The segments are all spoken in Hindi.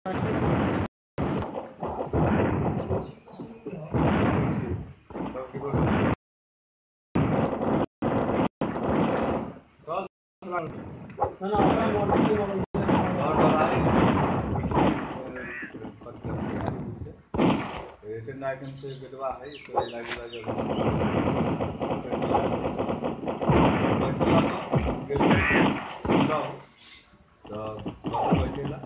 आइटम से गिरवा है तो लगे लगे तो बैठेला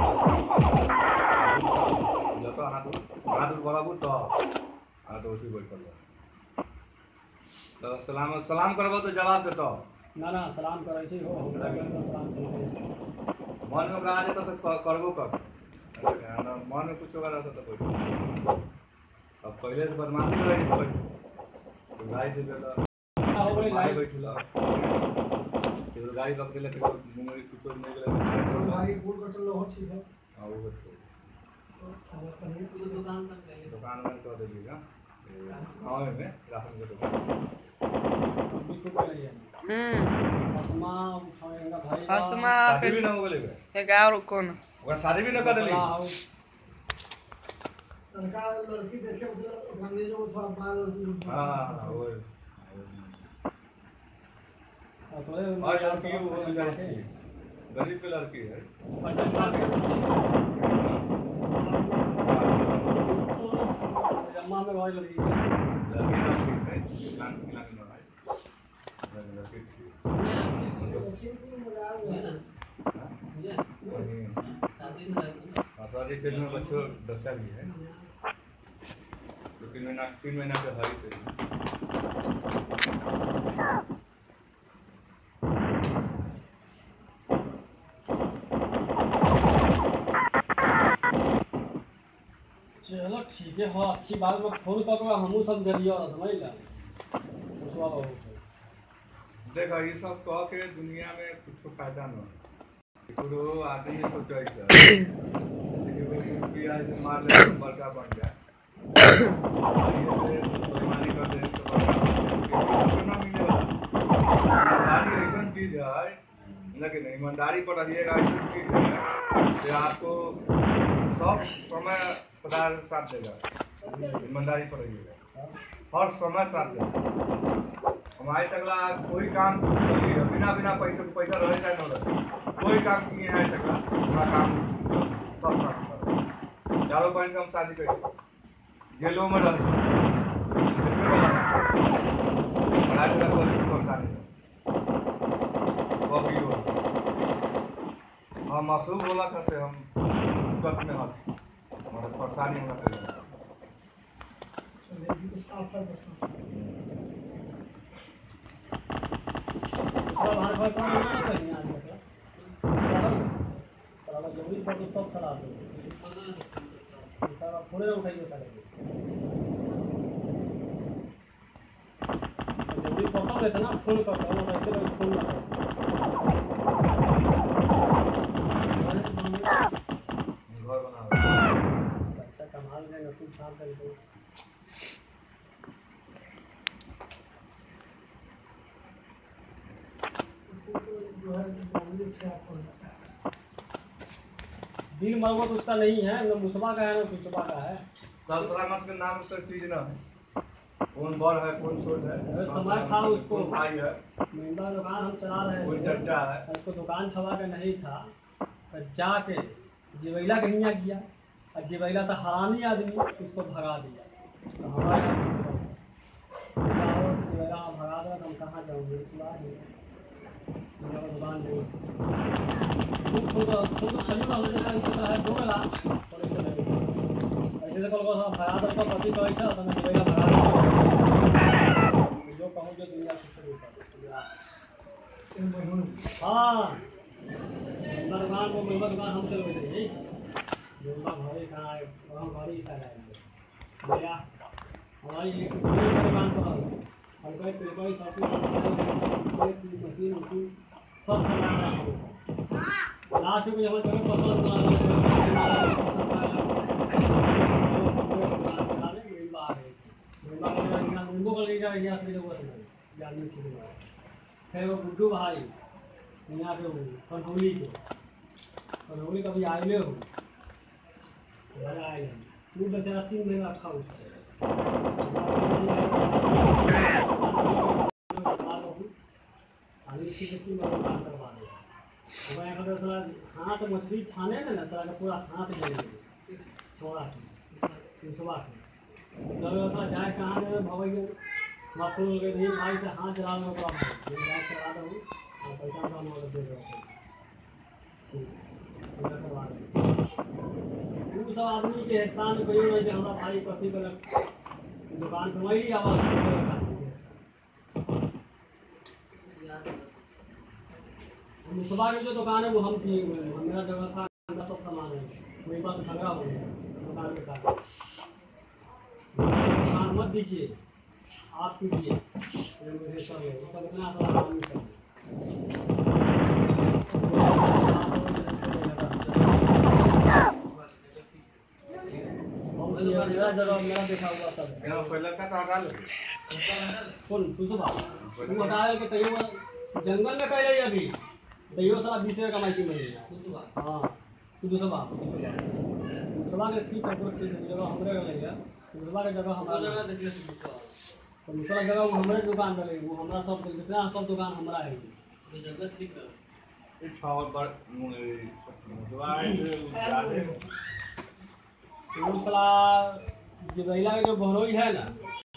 तो हाथ बढ़ाबू तो उसी बैठ तो सलाम सलाम करबो तो जवाब देतो ना ना सलाम करे छी हो सलाम मन में कहा जेतो तो करबो कर मन में कुछ होगा रहता तो कोई अब पहले से बदमाशी रही तो गाड़ी दे देला हो गई लाइट बैठला तो गाड़ी पकड़ ले तो मुंगरी कुछ नहीं गेला भाई गोल कटल हो छी है हां वो दुकान में तो दे दीजिए गाँव में राशन के दुकान असमा शादी भी ना हो गले ये गाँव कौन ओकर शादी भी ना कर देली लड़का लड़की देखे उधर मंदिर जो थोड़ा बाल हां वो और लड़की वो गरीब की लड़की है जम्मा में भाई लगी लड़की ना ठीक है इलान ना भाई लड़की शादी फिल्म में बच्चों बच्चा भी है लेकिन 3 महीना के है चलो ठीक है हाँ अच्छी बात में फोन कर हमू समझलिए और समझ ला देखा ये सब कह के दुनिया में कुछ फायदा न तो आदमी सोचे मार ले बड़का बन जाए बेईमानी कर दे तो ना मिलेगा ईमानदारी ऐसा चीज है लेकिन ईमानदारी पर रहिएगा ऐसी चीज है कि आपको सब समय पदार्थ साथ देगा ईमानदारी पर रहिएगा हर समय साथ देगा हमारे तकला कोई काम करिए बिना बिना पैसा रहे चाहे न रहे कोई काम किए हैं तकला पूरा काम सब काम कर चारों बहन का हम शादी करें जेलों में रहे पढ़ाई का कोई परेशानी वो भी हो हम मासूम बोला करते हम दुख में हाथ हमारा परेशानी होना चाहिए साफ है बस हमारे भाई कौन नहीं कहीं आज तक सारा जरूरी पर तो सब खराब है सारा पूरे उठाइए सारे जरूरी पता रहता ना फोन करता हूँ ऐसे लोग फोन घर बना ऐसा कमाल है नसीब साफ कर दो दिल मरमत उसका नहीं है न मुसबा का है न कुसबा का है सब सलामत के नाम से चीज ना है कौन बड़ है कौन छोट है समय था उसको भाई है महंगा दुकान हम चला रहे कोई थे चर्चा है उसको दुकान छवा के नहीं था तो जाके जिवैला के हियाँ किया और जिवैला तो हरामी आदमी उसको भगा दिया तो हमारे जिवैला भगा दिया तो हम कहाँ जाऊँगे दुकान नहीं ऐसे से कल भगा दे पति कहै छ तो मैं जिवैला भगा जो कहूँ जो दुनिया से शुरू कर हाँ दुकान को महंगा दुकान हम चल रहे महंगा भारी कहाँ है वहाँ भारी सारा है भैया हमारी दुकान पर हल्का पेपर सब मशीन सब लास्ट में जब तुम्हें पसंद फिर वो गुड्डू भाई यहाँ पे खनौली के कभी आए हो बड़ा आएगा वो बेचारा 3 महीना रखा उसको आदमी की कितनी बड़ी बात करवा दे मैं अगर साला हाथ मछली छाने में ना साला का पूरा हाथ जल गया छोड़ा के सुबह के जब साला जाए कहाँ में भवई मफूल के नहीं भाई से हाथ जला में पूरा मैं जाए चला दूँ और पैसा का मोड़ दे दो पूरा करवा दे वो सब आदमी के एहसान कहियो नहीं कि हमारा भाई कथी कर दुकान पे वही आवाज सुबह की जो दुकान है वो हम किए हुए हैं मेरा जगह था मेरा सब सामान है मेरे पास झगड़ा हो गया दुकान के साथ दुकान मत दीजिए आप कीजिए मुझे सब है सब इतना सारा आदमी मेरा जगह मेरा देखा हुआ सब यहाँ पहले का हटा लो सुन तू सुबह तू हटाया कि तैयो जंगल में पहले ही अभी तैयो साला 20 रुपये कमाई मिलेगा हाँ तू दूसरा के ठीक है तो ठीक है जगह हमरे का लेगा दूसरा के जगह हमारा जगह देखिए तो दूसरा जगह वो हमारे दुकान पे वो हमारा सब जितना सब दुकान हमारा है तो जगह ठीक है ये छाव पर मुझे वो साला जो महिला के जो बहनोई है ना